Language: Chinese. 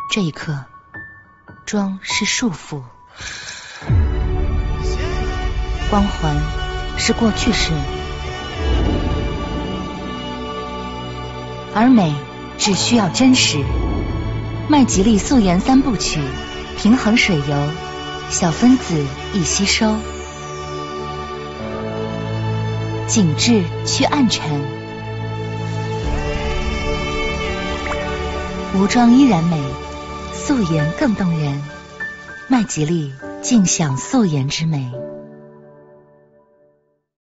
这一刻，妆是束缚，光环是过去式，而美只需要真实。麦吉丽素颜3部曲，平衡水油，小分子易吸收，紧致去暗沉，无妆依然美，素颜更动人。麦吉丽尽享素颜之美。